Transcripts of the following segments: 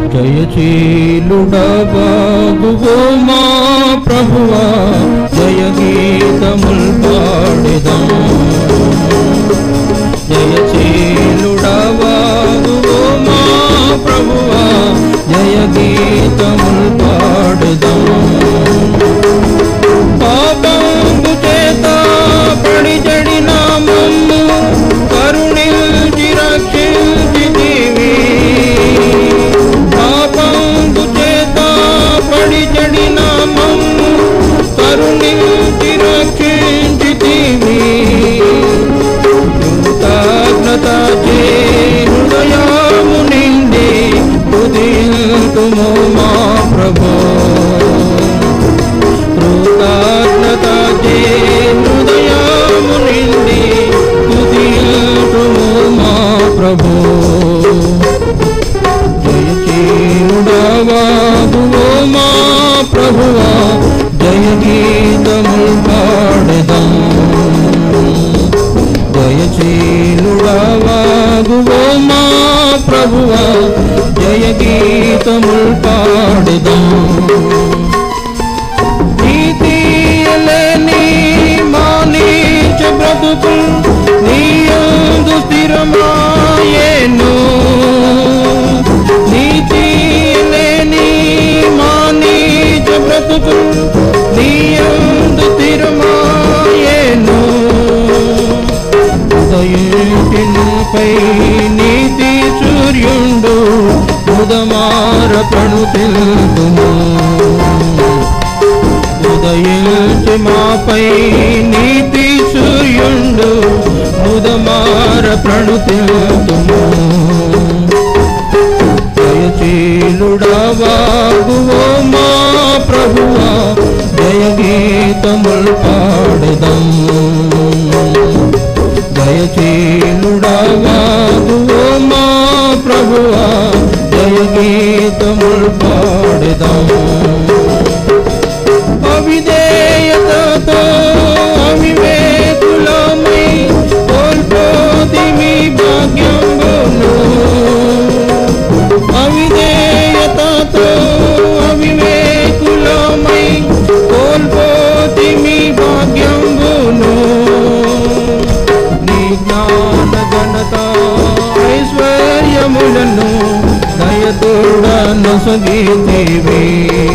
జయశీలుడవాగువో మా ప్రభువా జయ గీతముల్ పాడెదం జయశీలుడవాగువో మా ప్రభువా జయ గీతముల్ పాడెదం పాపంబు చేత పడి జడిన మమ్ము కరుణించి రక్షించితివి పాపంబు చేత పడి జడిన మమ్ము కరుణించి రక్షించితివి కృతజ్ఞత చే హృదయము నిండి స్తుతింతుము మా ప్రభో కృతజ్ఞత చే హృదయము నిండి స్తుతింతుము మా ప్రభో జయశీలుడవాగువో మా ప్రభువా జయ గీతముల్ పాడెదం జయశీలుడవాగువో మా ప్రభువా జయ గీతముల్ పాడెదం నీతియలేని మా నీచ బ్రతుకుల్ నీయందు స్థిరమాయెను నీతియలేని మా నీచ బ్రతుకుల్ నీయందు స్థిరమాయెను ఉదయింటిపై నీతి సూర్యుండు ఉదమార ప్రణుతిల్తుము ఉదయించి మాపై నీతి సూర్యుండు ఉదమార ప్రణుతిల్తుము జయశీలుడవాగువో మా ప్రభువా జయ గీతముల్ పాడెదం జయశీలుడవాగువో మా ప్రభువా జయ గీతముల్ పాడెదం అవిధేయతతో అవివేకులమై కోల్పోతిమి భాగ్యంబును అవిధేయతతో అవివేకులమై కోల్పోతిమి భాగ్యంబును నీ జ్ఞాన ఘనత ఐశ్వర్యములను దయతోడ నొసగితివి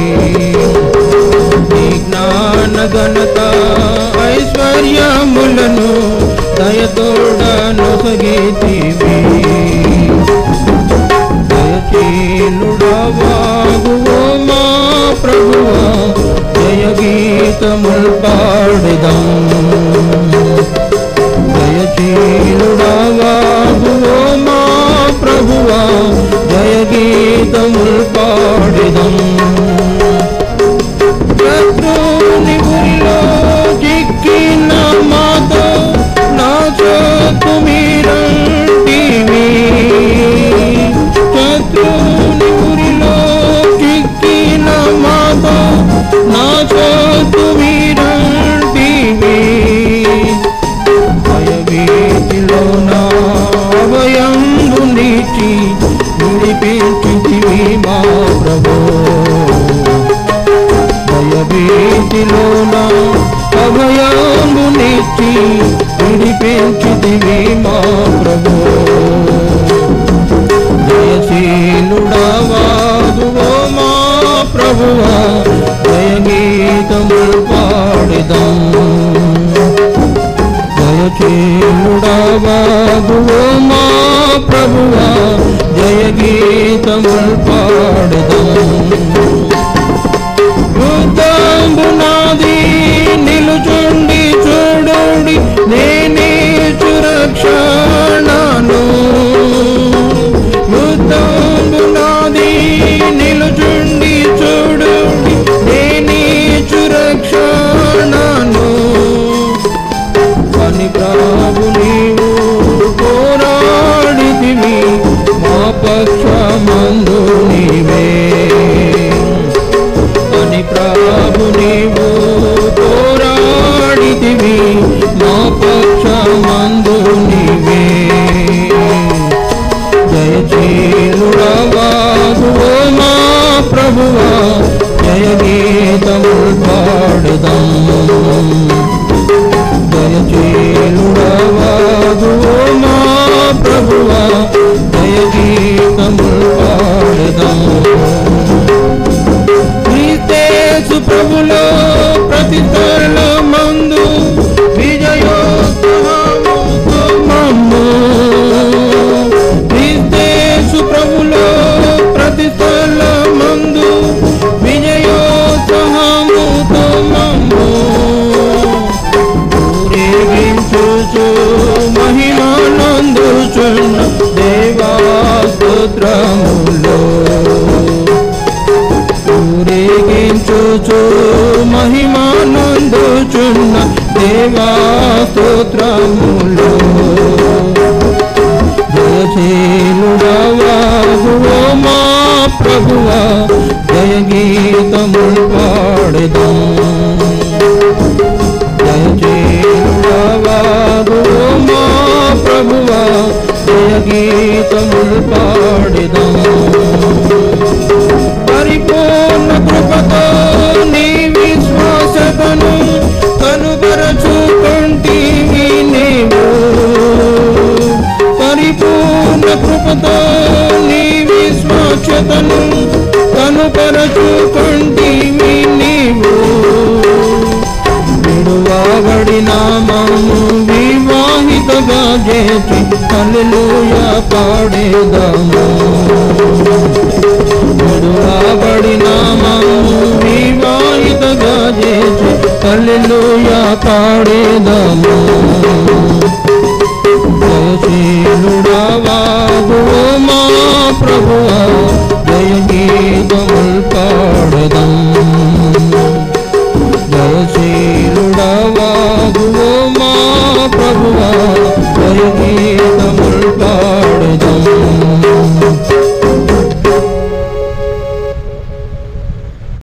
నీ జ్ఞాన ఘనత ఐశ్వర్యములను దయతోడ నొసగితివి జయశీలుడవాగువో మా ప్రభువా జయ గీతముల్ పాడెదం జయశీలుడవాగువో మా ప్రభువా జయ గీతముల్ పాడెదం శత్రుని ఊరిలో చిక్కిన మాతో నా చోటు మీరంటివి శత్రుని ఊరిలో చిక్కిన మాతో నా చోటు మీరంటివి భయభీతిలో నా అభయంబు నీచి విడిపించితివి మా ప్రభో భయభీతిలో నా అభయంబు నీచి విడిపించితివి మా ప్రభో జయశీలుడవాగువో మా ప్రభువా జయ గీతముల్ పాడెదం జయశీలుడవాగువో మా ప్రభువా జయ గీతముల్ పాడెదం యుద్ధంబు నాది నిలుచుండి చూడుడి నేనే సురక్షణను యుద్ధంబు నాది నిలుచుండి చూడుడి నేనే సురక్షణను పని ప్రభు నీవు పోరాడితివి మా పక్షమందు నీవే పని ప్రభు నీవు పోరాడితివి మా పక్షమందు నీవే జయశీలుడవాగువో ప్రభులో ప్రతి స్థలమందు విజయోత్సాహముతో మమ్ము ఊరేగించుచు మహిమానందుచున్న దేవా స్తోత్రములో ఊరేగించుచు మహిమానందుచున్న దేవా స్తోత్రములో జయశీలుడవాగువో మా ప్రభువా జయ గీతములు పాడెదం జయశీలుడవాగువో మా ప్రభువా జయ గీతములు పాడెదం పరిపూర్ణ కృపతో నీ విశ్వాసతను కనుబరచుకొంటివి నీవు పరిపూర్ణ కృపతో నీ విశ్వాసతను కనుపరచుకొంటివి నీవు విడువబడిన మమ్ము వివాహితగా చేసి హల్లెలూయా పాడేదము విడువబడిన మమ్ము వివాహితగా చేసి హల్లెలూయా పాడేదము జయశీలుడవాగువో మా ప్రభువా జయ గీతములు పాడెదం జయశీలుడవాగువో